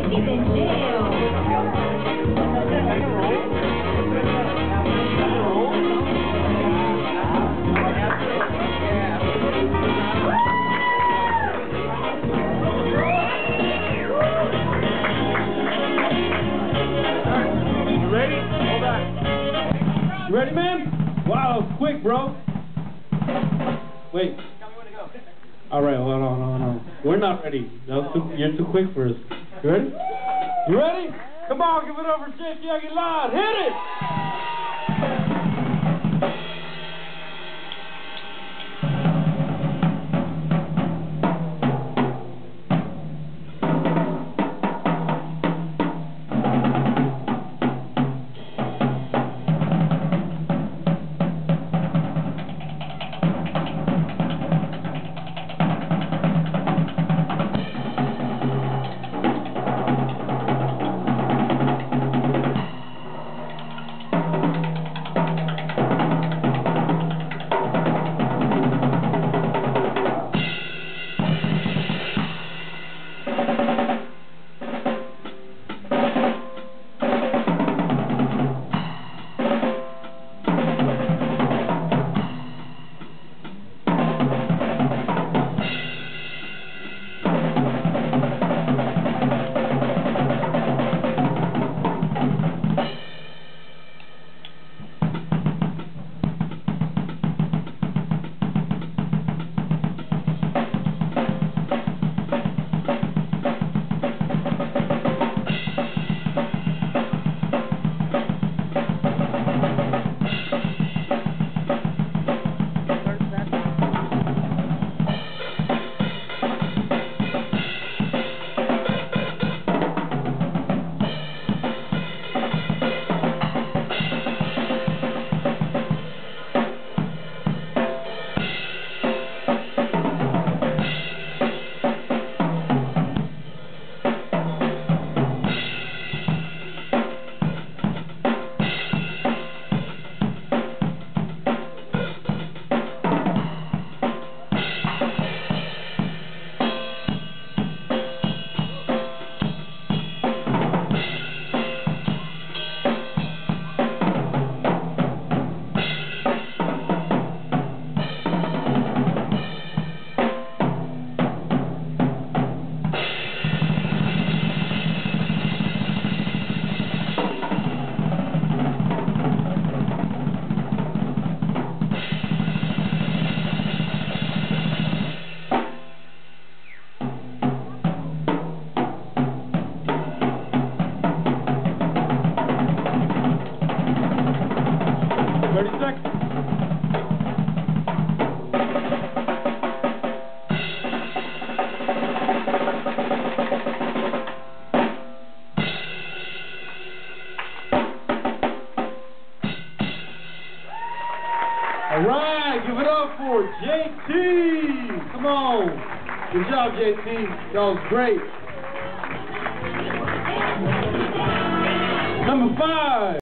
He's in jail. You ready? Hold on. You ready, man? Wow, that was quick, bro. Wait. All right, hold on. We're not ready. You're too quick for us. You ready? You ready? Come on, give it up for JT Aguilar. Hit it! All right, give it up for JT. Come on. Good job, JT. That was great. Number 5.